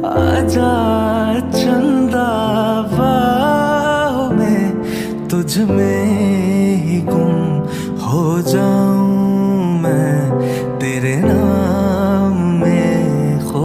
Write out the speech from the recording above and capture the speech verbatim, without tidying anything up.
आजा चंदा बाहों में, तुझ में ही गुम हो जाऊं।